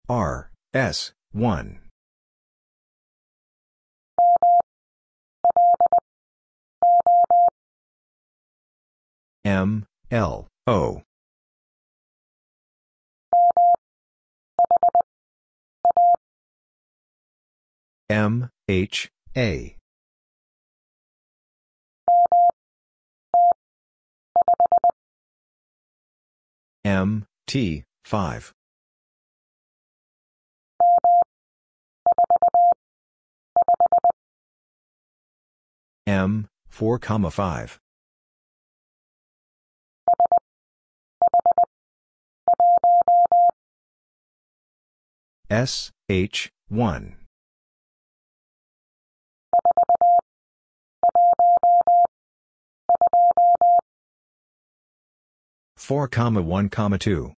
R, S, 1. M, L, O. M, H, A. M, T, 5. M, 4, 5. S, H, 1. Four, 1, 2.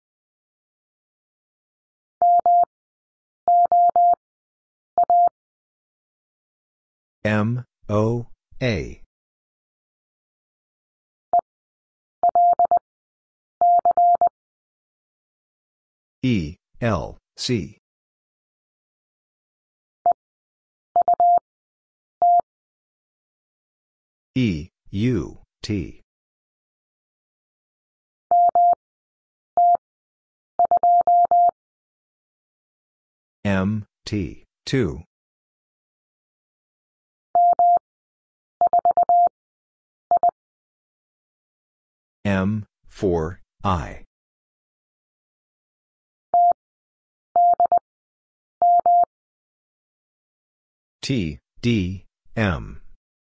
M, O, A. E, L, C. E, U, T. M, T, 2. M, 4, I. T, D, M.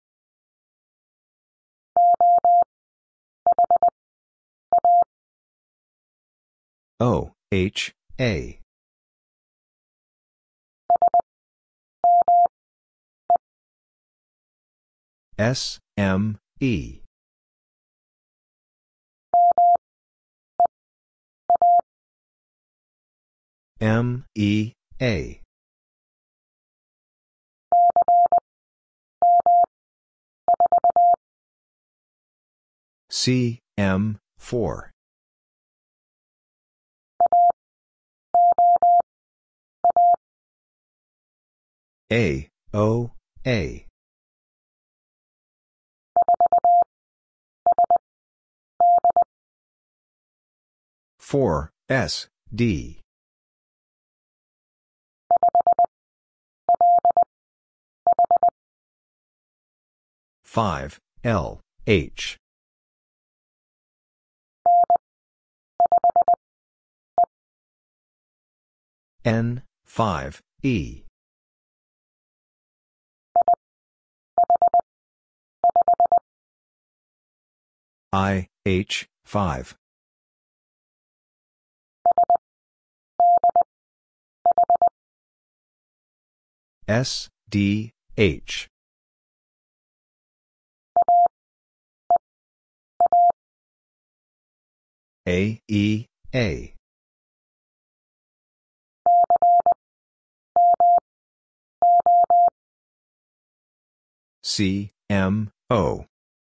O, H, A. S, M, E. M, E, A. C, M, 4. A, O, A. Four, S, D. Five, L, H. N, 5, E. I, H, 5. S, D, H. A, E, A. C, M, O.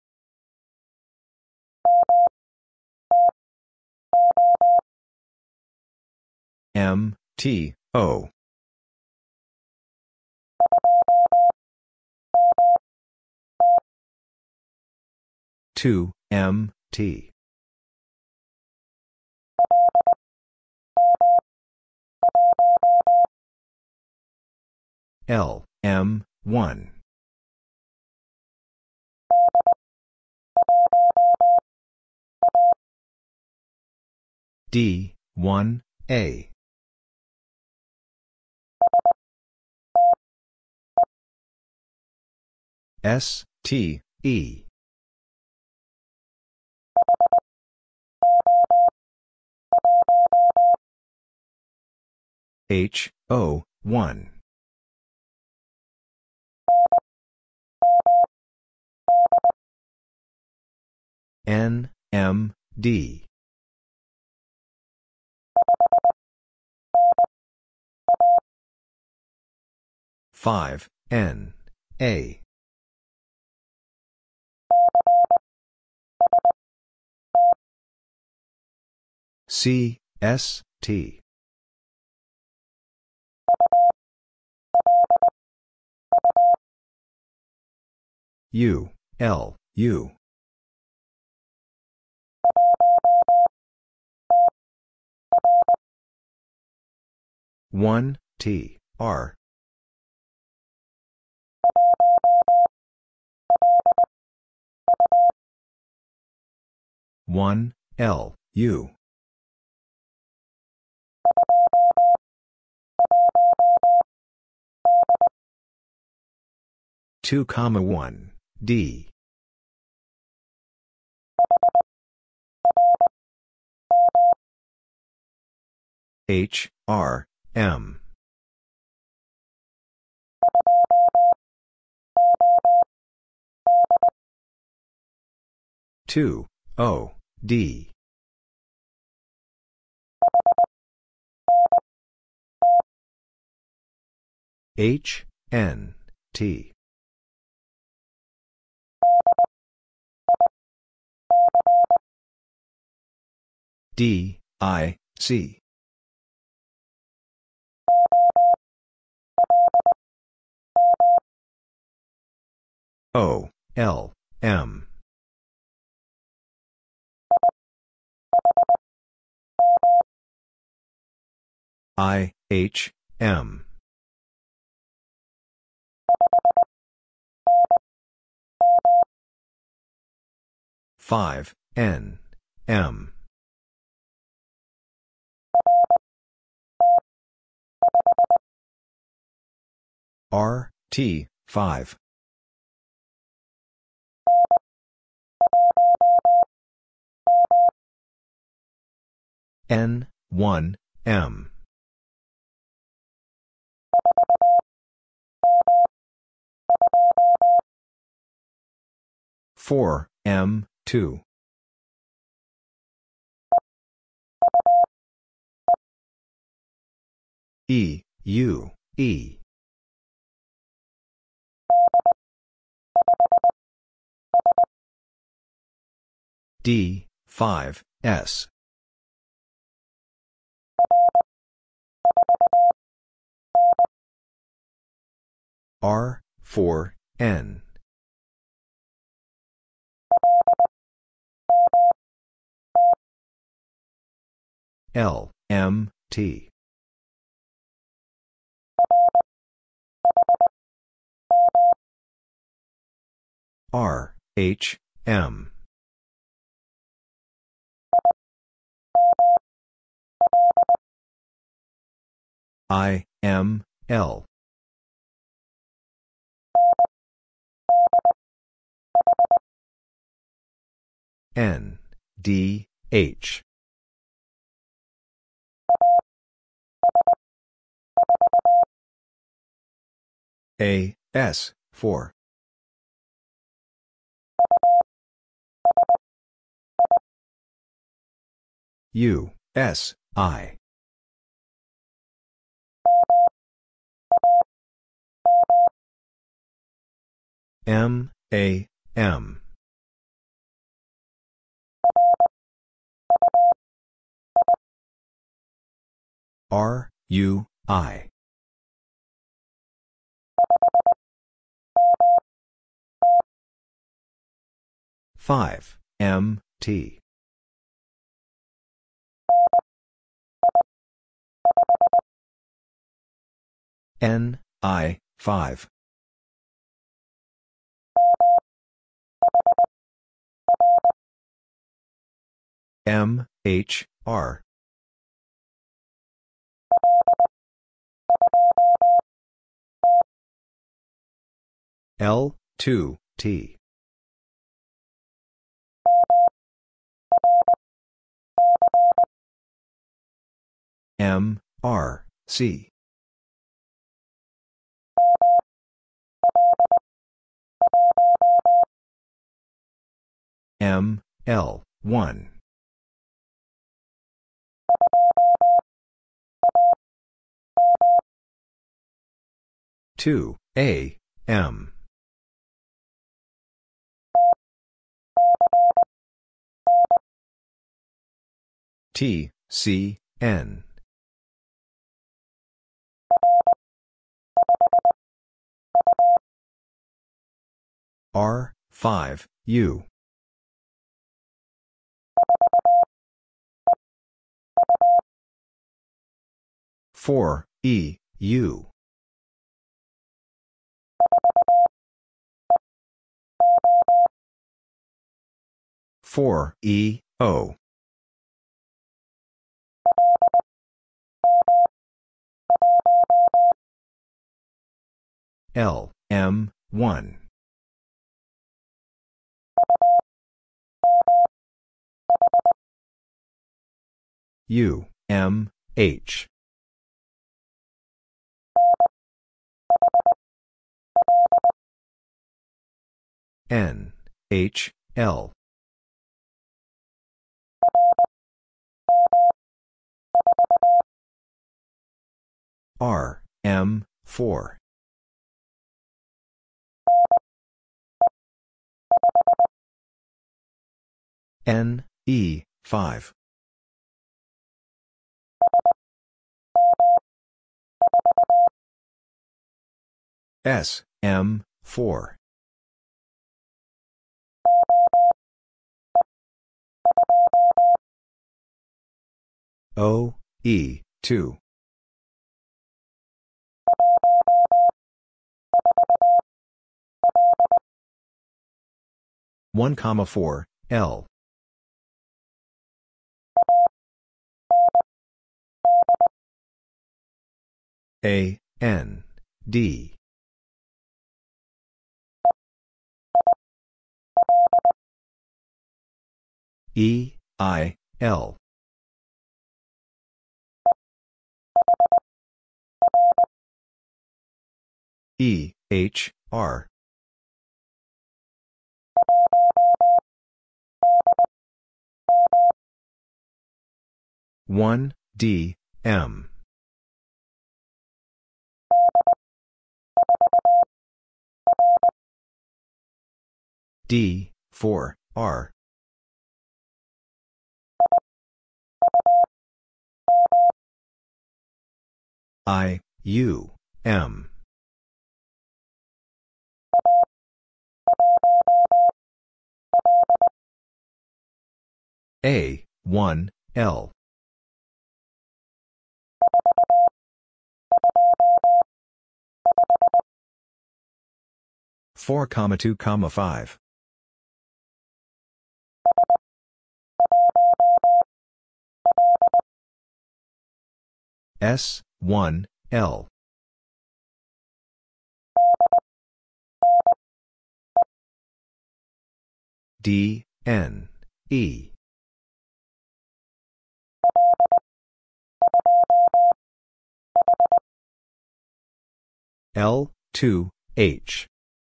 M, T, O. Two, M, T. L, M, 1. D, 1, A. S, T, E. H, O, 1. N, M, D. Five, N, A. C, S, T. U, L, U. 1, T, R. 1, L, U. 2, 1, D. R, M. 2, O, D. N, T. C. L, M. M. 5, N, M. 5. 1, M. 4, M, 2. U, E. 5, S. 4, N. M, T. M. M, L. D, H. 4. I. M. 5, M, T. 5. M, H, R. 2, T. C. 1. 2, M. C, N. R, 5, U. 4, E, U. 4, E, O. L, M, 1. U, M, H. N, H, L. R, M, 4. N, E, 5. S, M, 4. O, E, 2. One, 4, L. A, N, D. E, I, L. E, H, R. One, D, M. D, 4, R. I, U, M. A, 1, L. Four, 2, 5. S, 1, L. D, N, E. L, 2, H.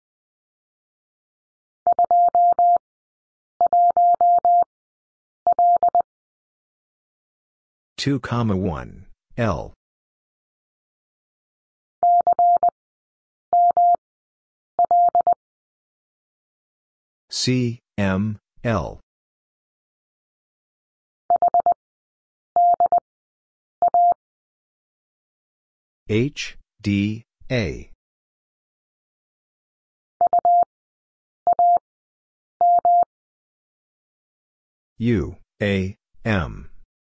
Two, 1, L. C, M, L. H, D, A. U, A, M.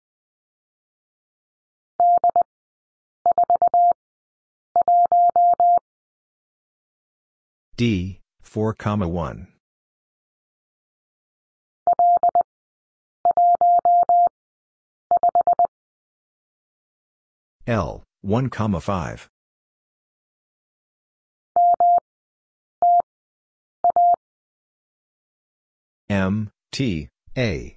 D, 4, 1. L, 1, 5. M, T, A.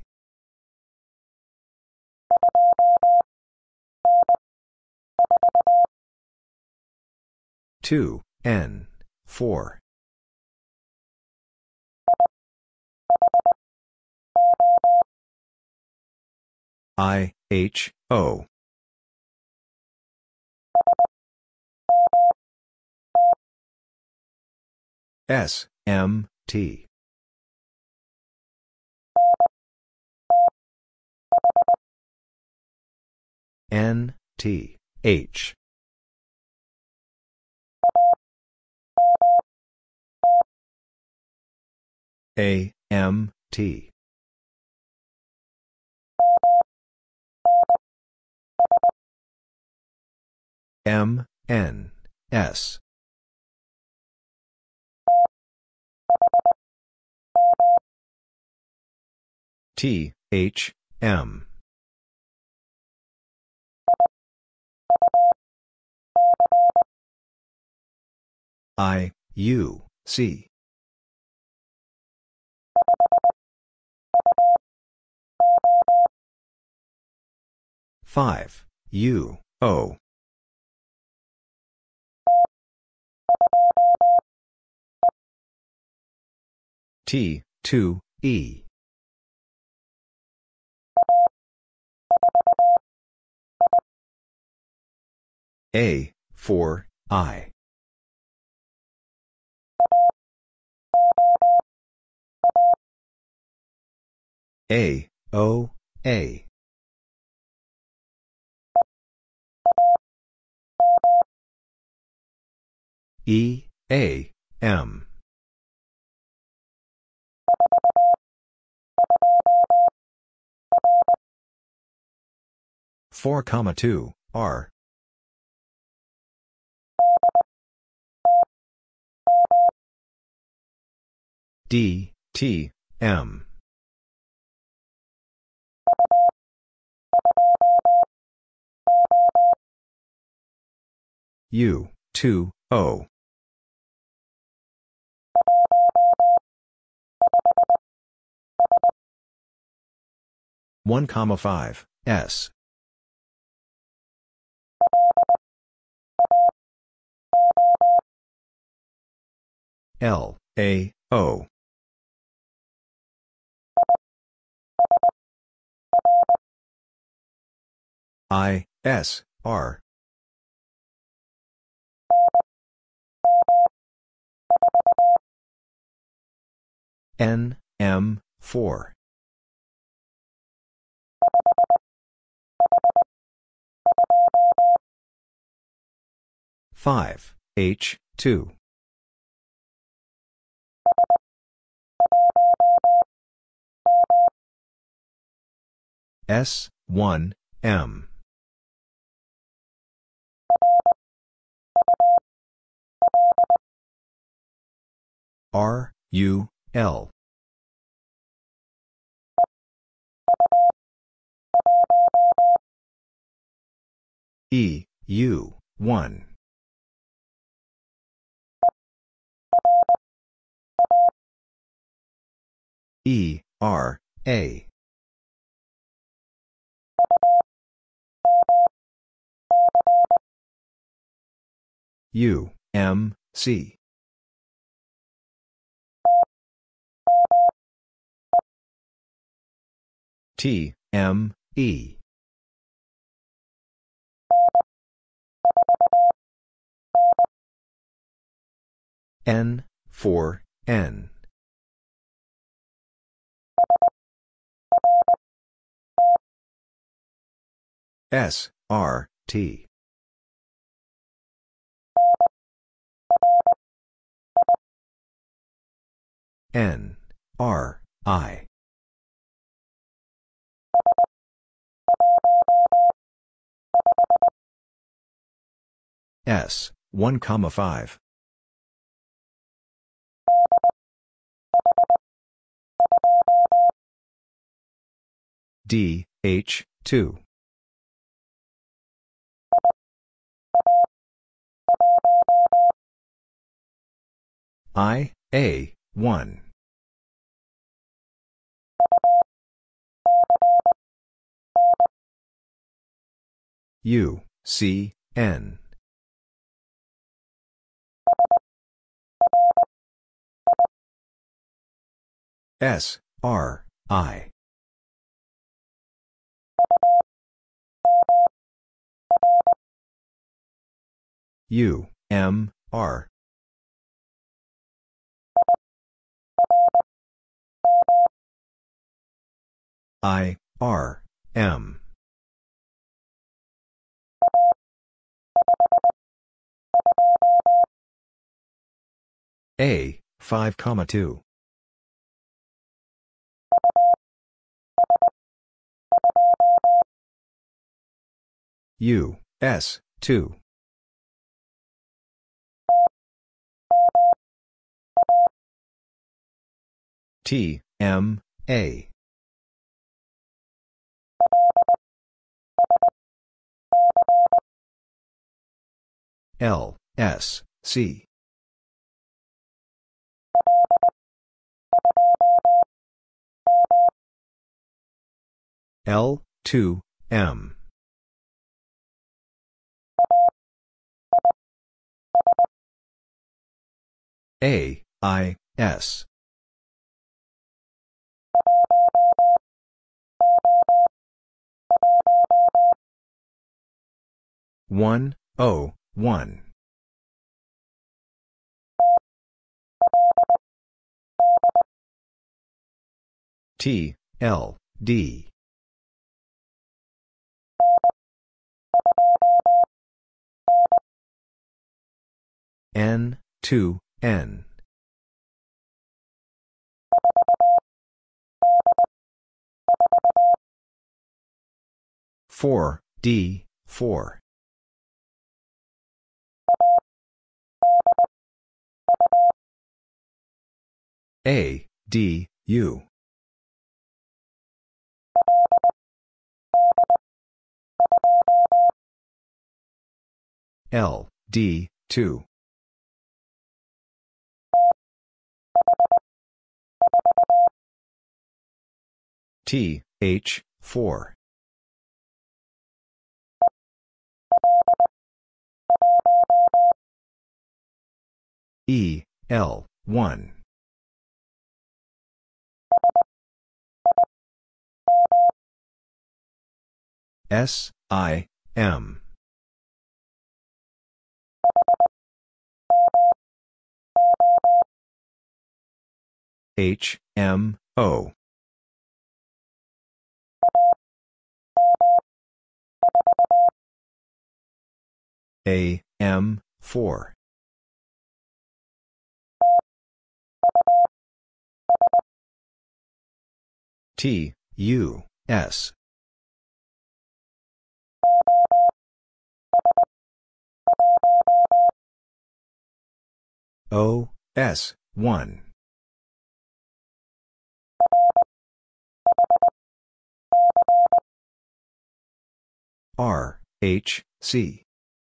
Two, N, 4. I, H, O. S, M, T. N, T, H. A, M, T. M, N, S. T, H, M. I, U, C. Five, U, O. T, 2, E. A, 4, I. A, O, A. E, A, M. Four, 2, R. D, T, M. U, 2, O. One, 5, S. L, A, O. I, S, R. N, M, 4. Five, H, 2. S, 1, M. R, U, L. E, U, 1. E, R, A. U, M, C. T, M, E. N, 4, N. S, R, T. N, R, I. S, 1, 5. D, H, 2. I, A, 1. U, C, N. S, R, I. U, M, R. I, R, M. A, 5, 2. U, S, 2. T, M, A. L, S, C. L, 2, M. A, I, S. One, O, 1. T, L, D. N, 2, N. Four, D, 4. A, D, U. L, D, 2. T, H, 4. E, L, 1. S, I, M. H, M, O. A, M, 4. T, U, S. O, S, 1. R, H, C.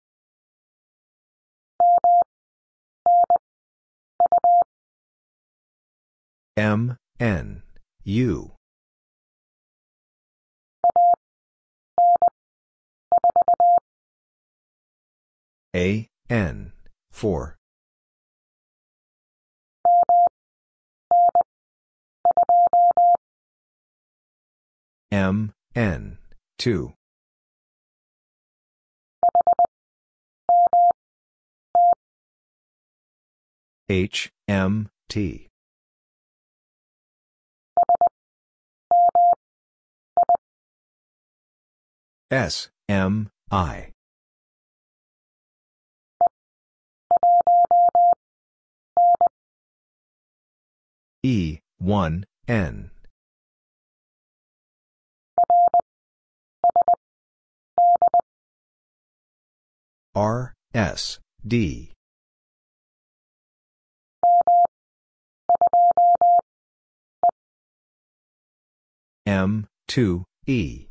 M, N, U. A, N, 4. M, N, 2. H, M, T. S, M, I. E, 1, N. R, S, D. M, 2, E.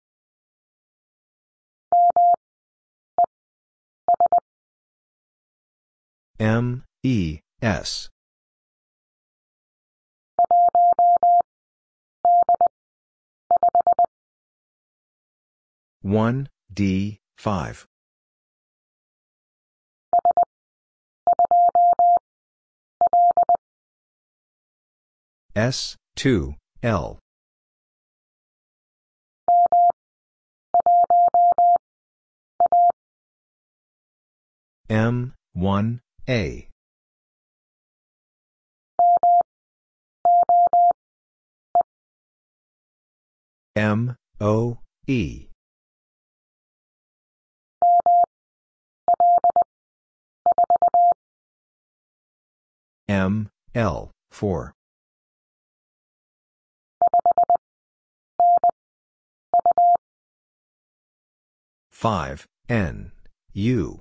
M, E, S. One, D, 5. S, 2, L. M, 1, A. M, O, E. M, L, 4. 5, N, U.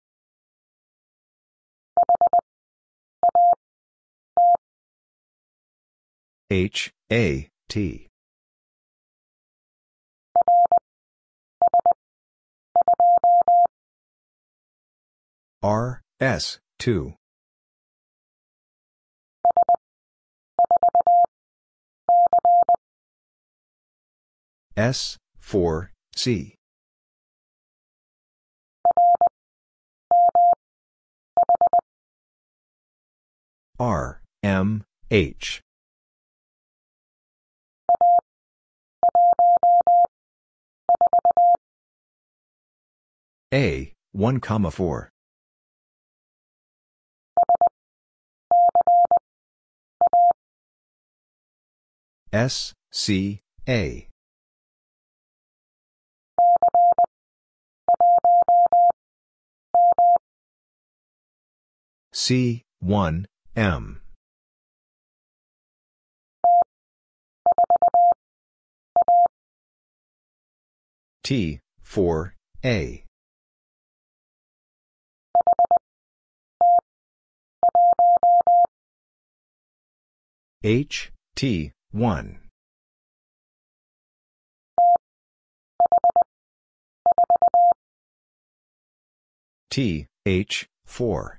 H, A, T. R, S, 2. S, 4, C. R, M, H. A, 1, 4. S, C, A. C, 1, M. T, 4, A. H, T, 1. T, H, 4.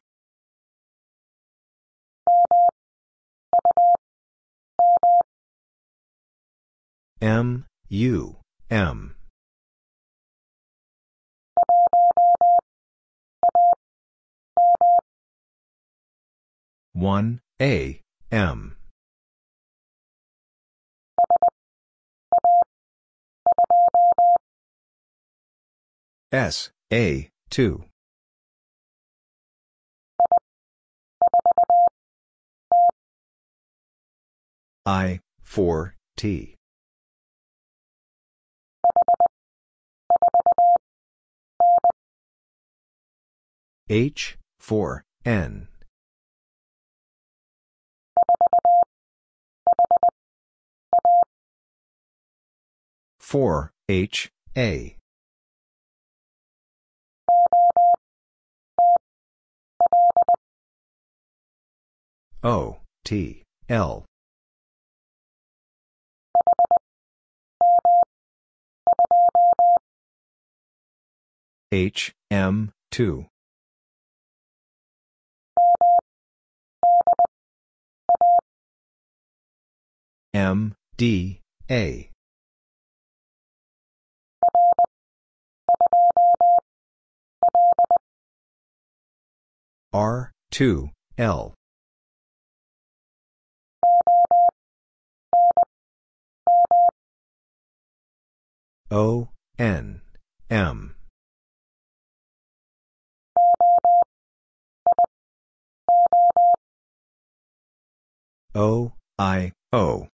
M, U, M. One A, M. S, A, 2. I, 4, T. H, 4, N. Four H, A. O, T, L. H, M, 2. M, D, A. R, 2, L. O, N, M. O, I, O.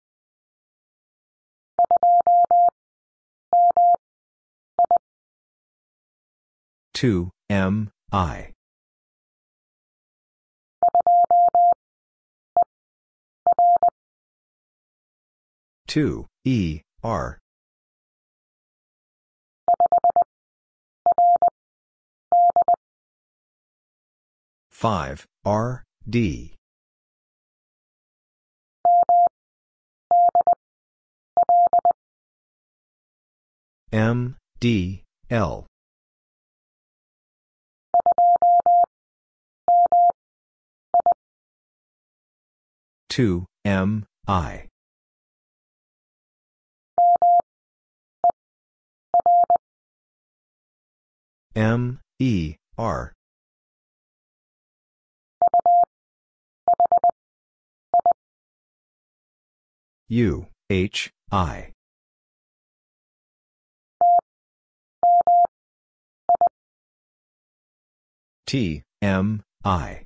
Two, M, I. Two, E, R. Five, R, D. M, D, L. Two, M, I. M, E, R. U, H, I. T, M, I.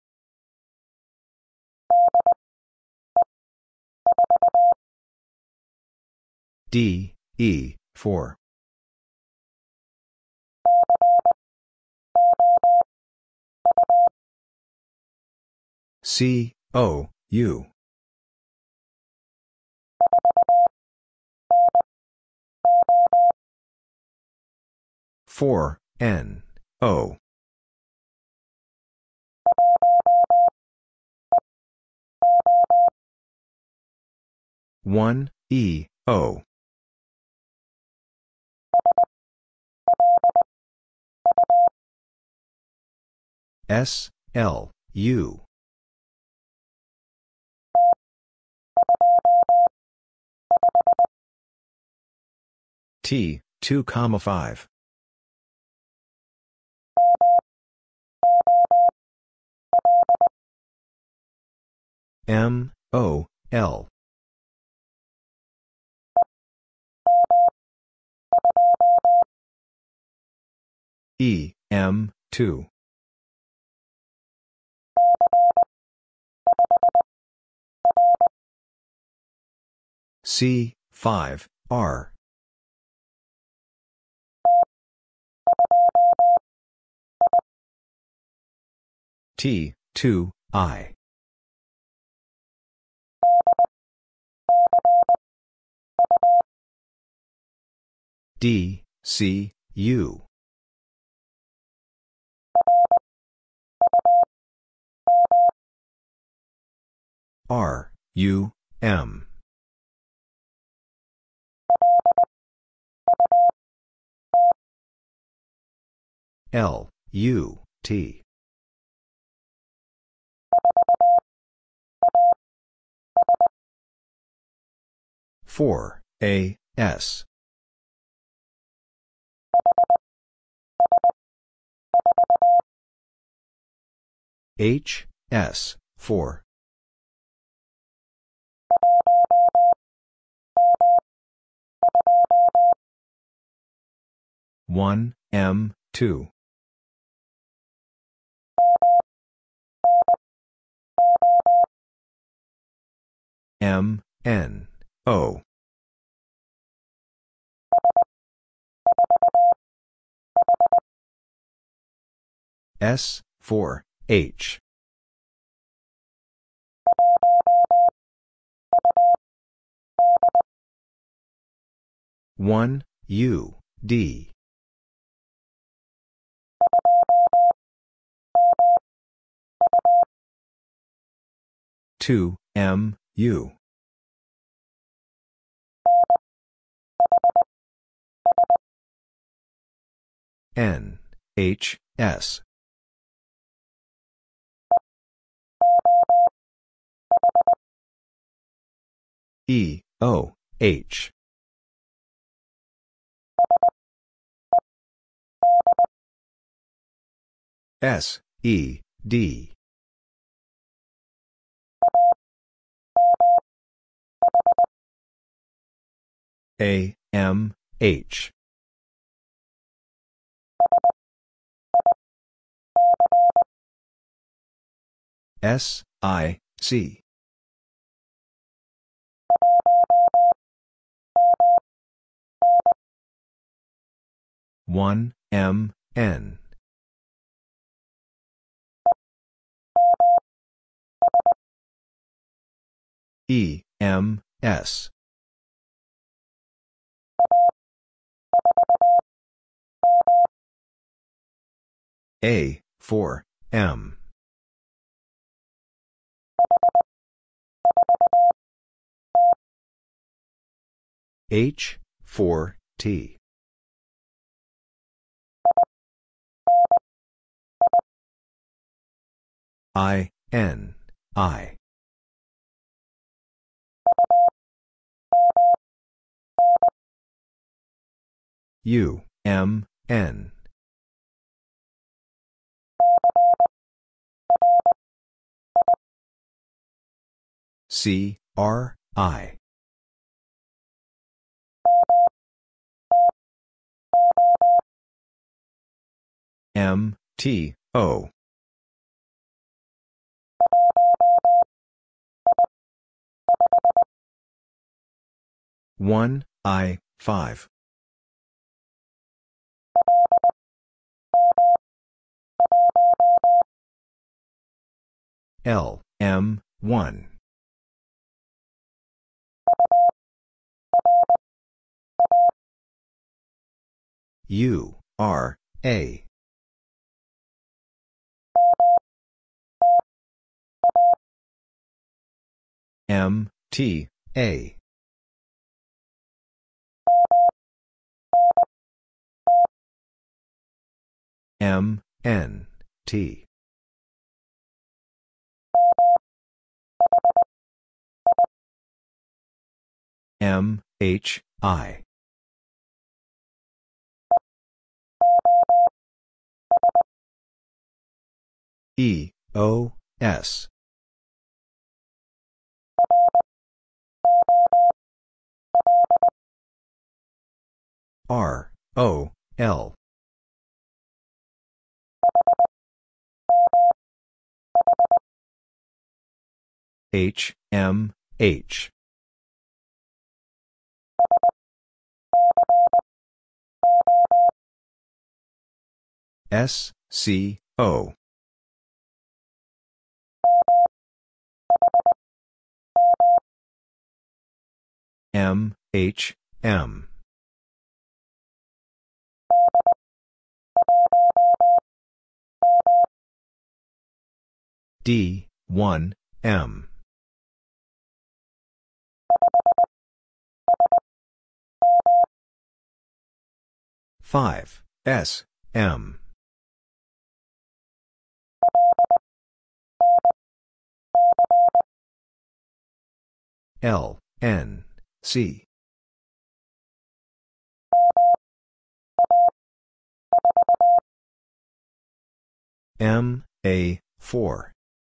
D, E, 4. C, O, U. 4, N, O. 1, E, O. S, L, U. T, 2, 5. M, O, L. E, M, 2. C, 5, R. T, 2, I. D, C, U. R, U, M. L, U, T. Four, A, S. H, S, 4. One, M, 2. M, N, O. S, 4, H. One, U, D. Two, M, U. N, H, S. E, O, H. S, E, D. A, M, H. S, I, C. One, M, N. E, M, S. A, 4, M. H, 4, T. I, N, I. U, M, N. C, R, I. M, T, O. One, I, 5. L, M, 1. U, R, A. M, T, A. M, N, T. M, H, I. E, O, S. R, O, L. H, M, H. S, C, O. M, H, M. D, 1, M. Five, S, M. L, N, C. M, A, 4.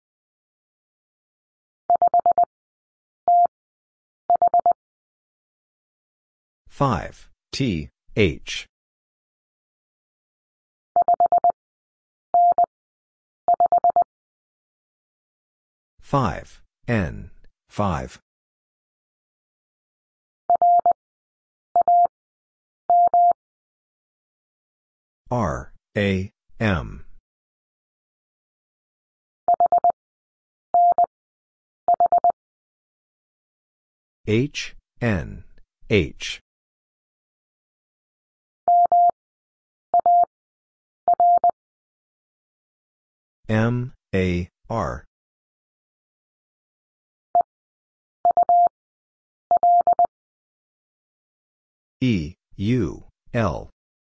Five, T, H. Five, N, 5. R, A, M. H, N, H. M, A, R. E, U, L.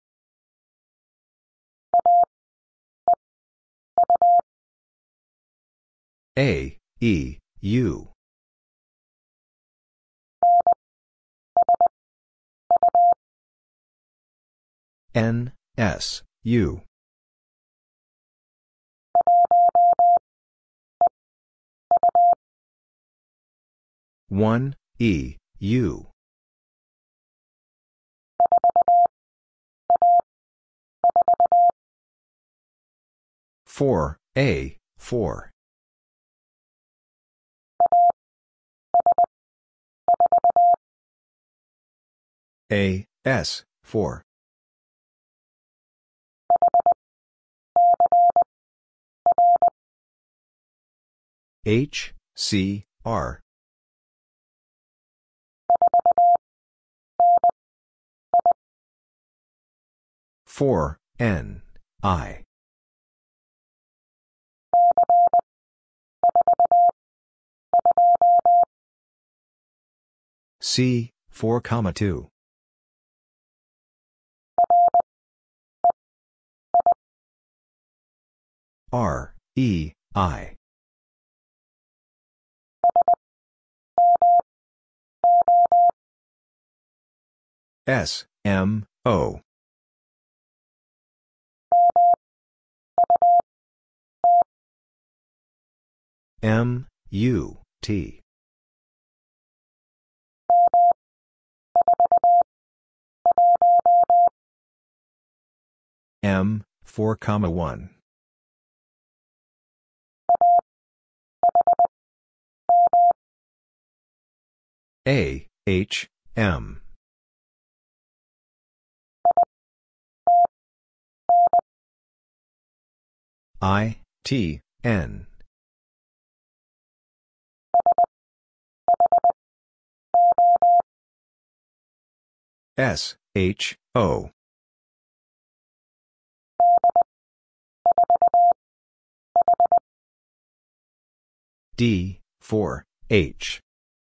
A, E, U. N, S, U. One, E, U. Four, A, 4. A, S, 4. H, C, R. Four, N, I. C, 4, 2. R, E, I. S, M, O. M, U, T. M, 4, 1. A, H, M. I, T, N. S, H, O. D, 4, H.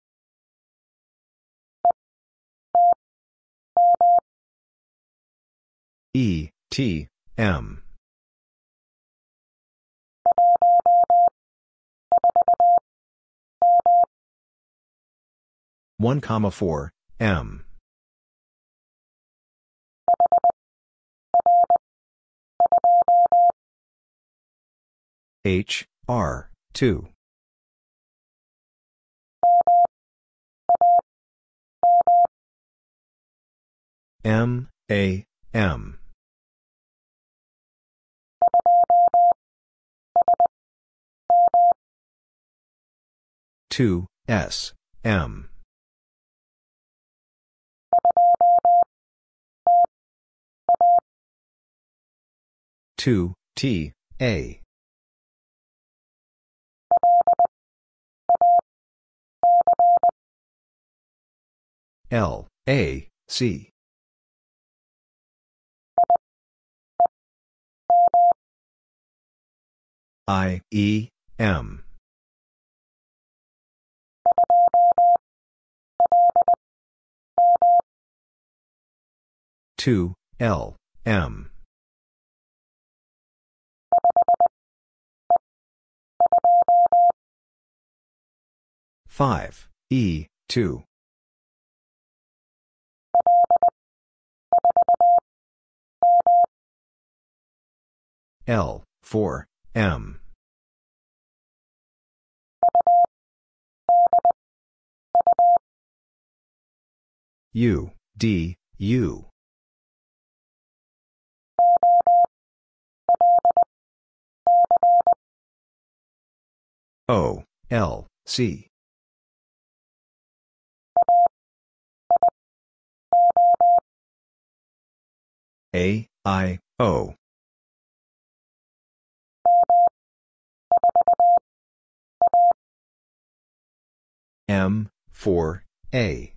E, T, M. 1, 4, M. H, R, 2. M, A, M. Two S M. Two T A. L A C. I E M. Two L M. Five E 2. L 4 M. U D U. O L C. A I O. M 4 A.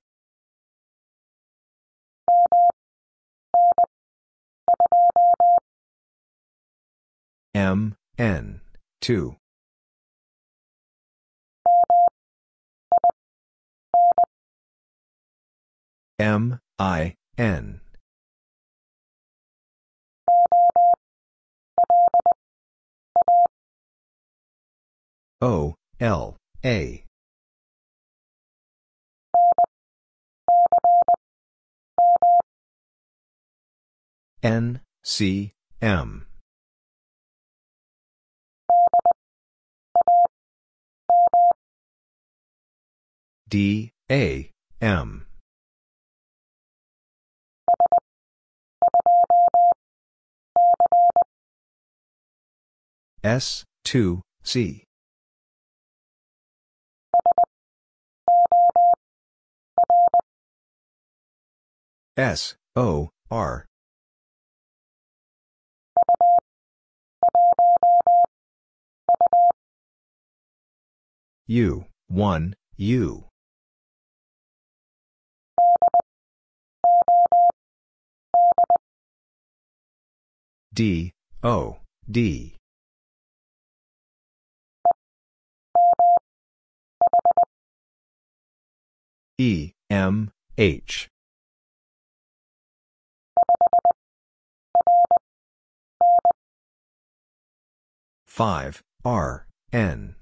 M N 2. M I N. O L A. N C M. D A M. S 2 C. S O R. U 1 U. D O D. E M H. Five R N.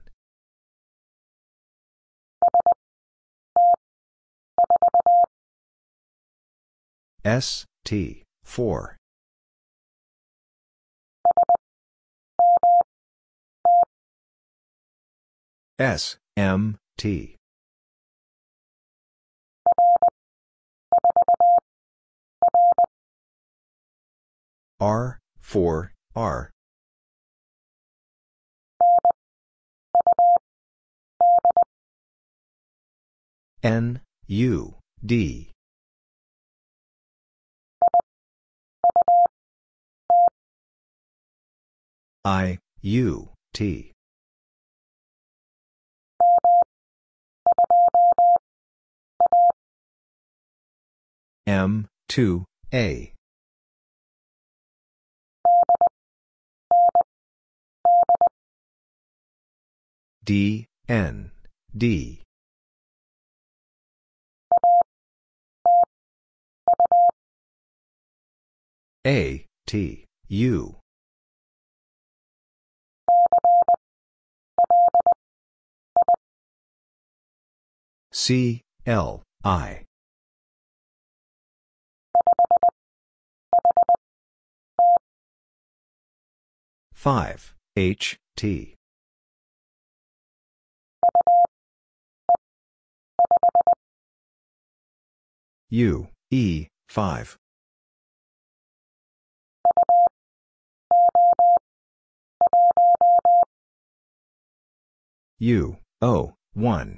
S T 4. S M T. R 4 R. N U D. I U T. M 2 A. D N, D. A, T, U. C, L, I. Five, H, T. U, E, 5. U, O, 1.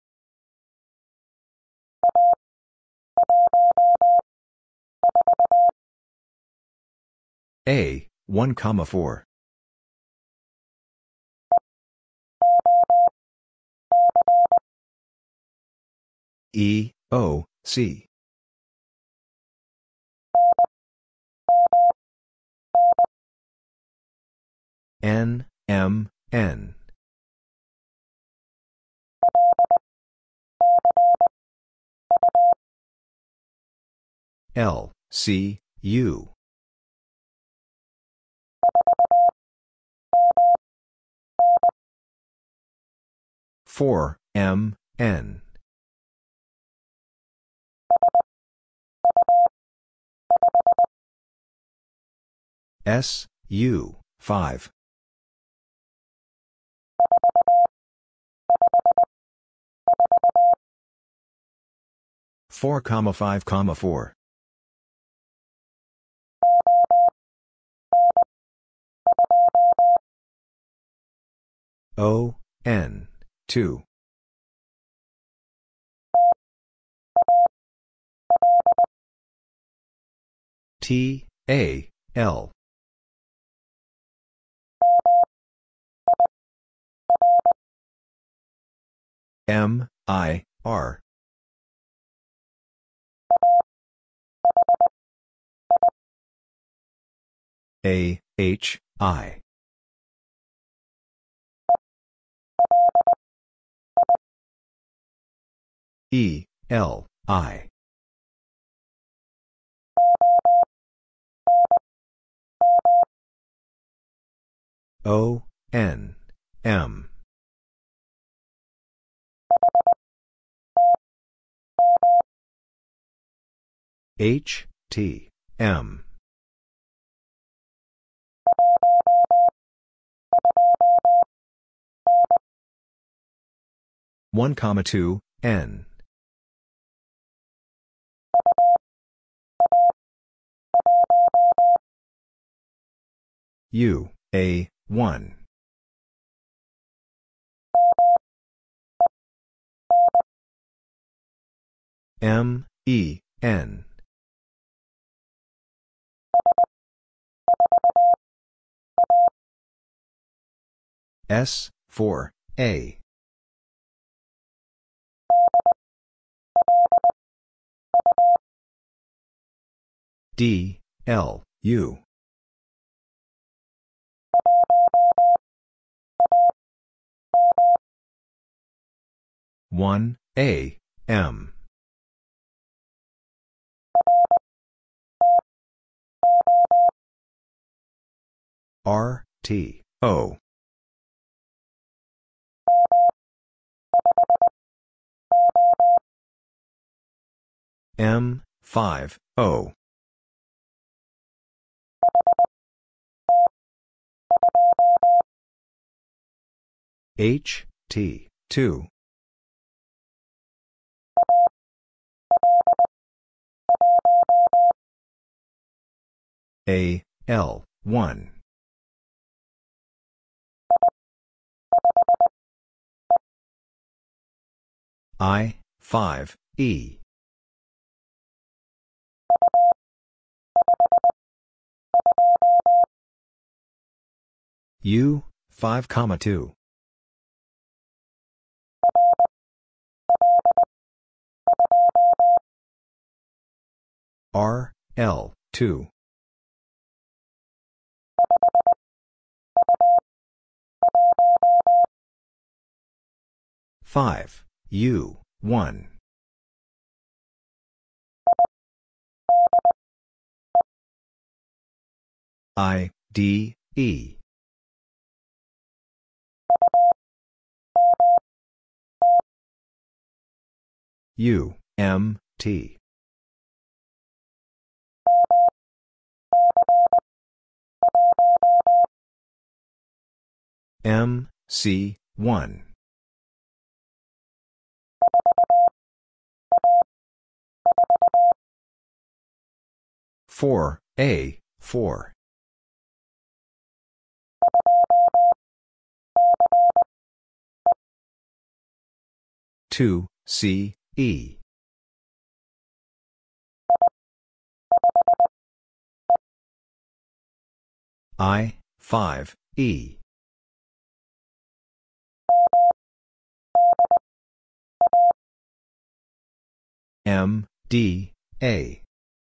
A, 1, 4. E, O, C. N, M, N. L, C, U. Four, M, N. S, U, 5. Four, 5, 4. O, N, 2. T, A, L. M, I, R. A, H, I. E, L, I. O, N, M. H, T, M. One, 2, N. U, A, 1. M, E, N. S, 4, A. D, L, U. One, A, M. R, T, O. M, 5, O. H, T, 2. A, L, 1. I, 5, E. U, 5, 2. R, L, 2. 5, U, 1. I, D, E. U, M, T. M, C, 1. Four, A, 4. Two, C, E. I, 5, E. M, D, A.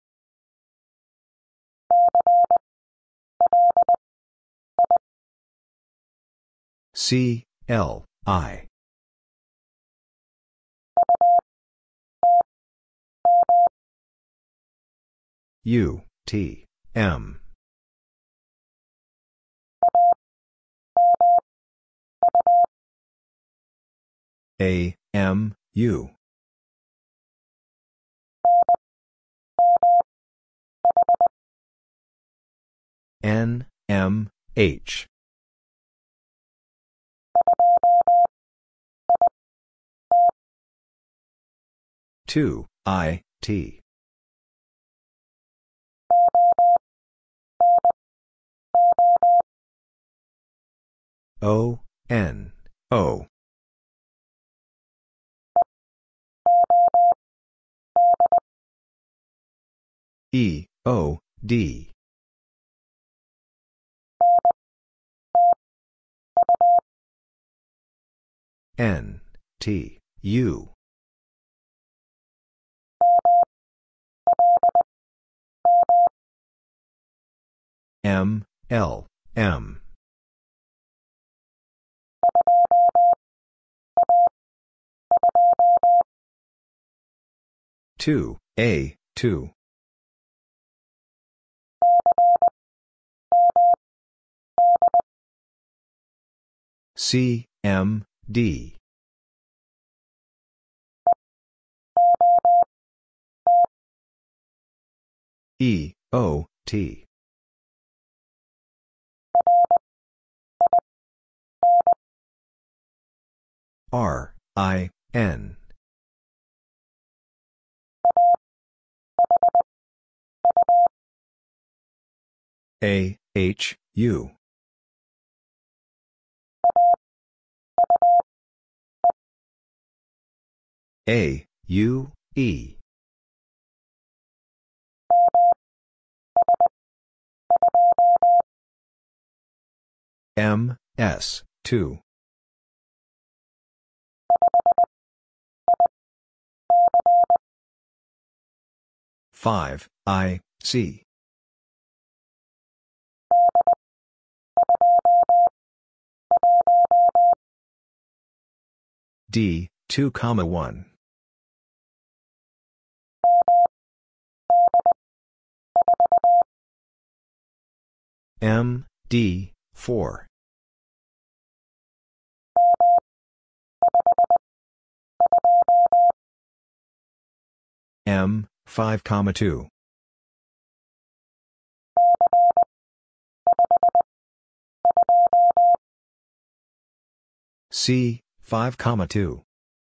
C, L, I. U, T, M. A, M, U. N, M, H. Two, I, T. O, N, O. E, O, D. N, T, U. M, L, M. Two, A, 2. C, M, D. E, O, T. R, I, N. A, H, U. A, U, E. M, S, 2. Five, I, C. D, 2, 1. M, D, 4. M, 5, 2. C, 5, 2.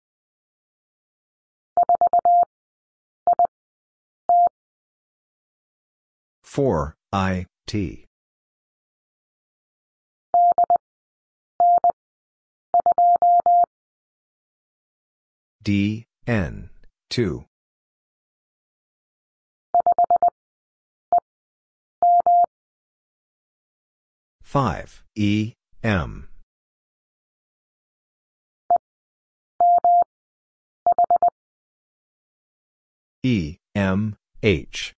Four, I, T. D, N, 2. Five, E, M. E, M, H.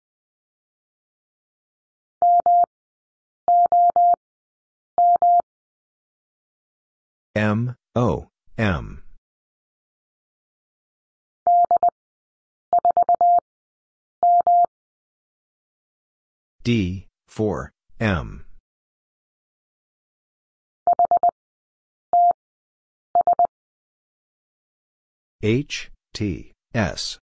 M, O, M. D, 4, M. H, T, S.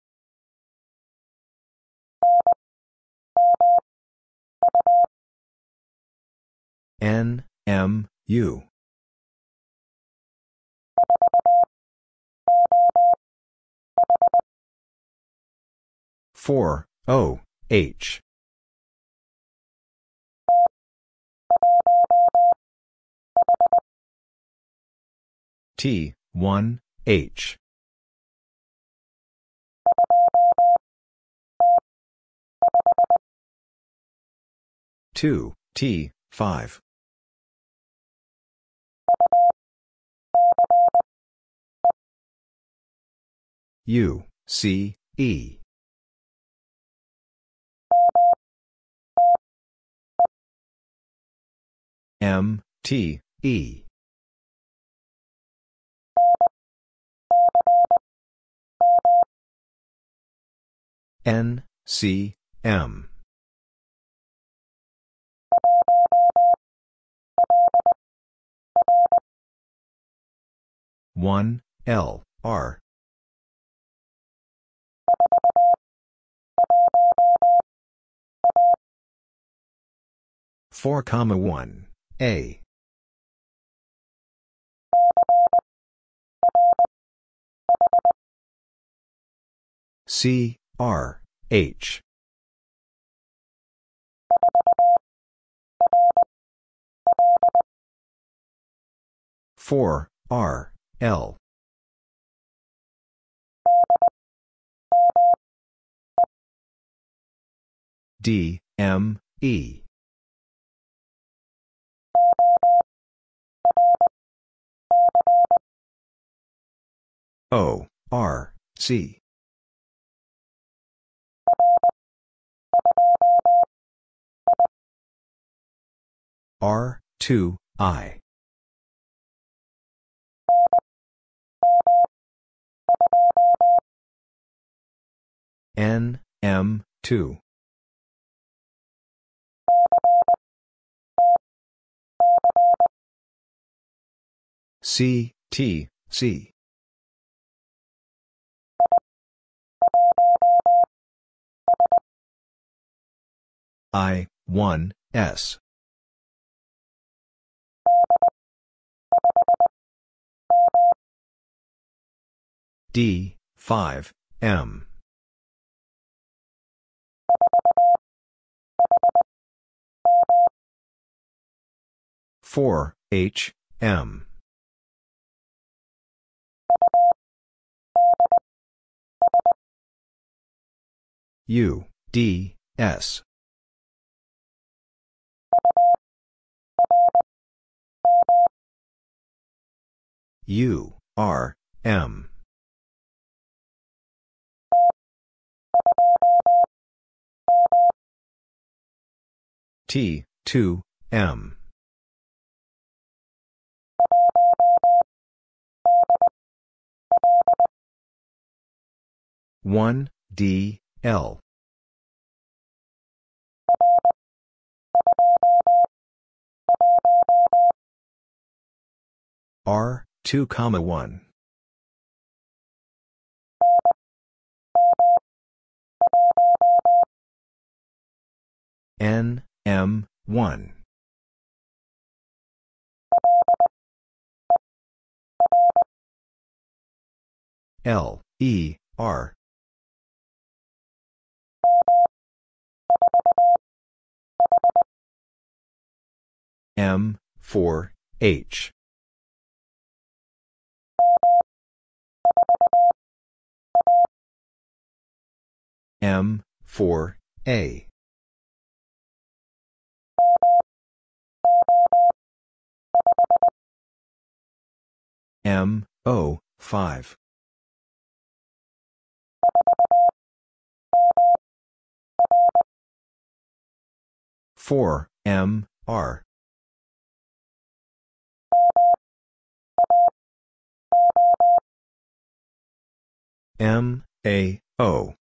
N, M, U. Four, O, H. T, 1, H. Two, T, 5. U, C, E. M, T, E. N, C, M. One, L, R. Four, 1, A. C, R, H. Four, R, L. D, M, E. O, R, C. R, 2, I. N, M, 2. C, T, C. I, 1, S. D, 5, M. Four, H, M. U, D, S. U, R, M. T, 2, M. One, D, L. R, 2, 1. N, M, 1. L, E, R. M, 4, H. M, 4, A. M, O, 5. Four, M, R. M, A, O.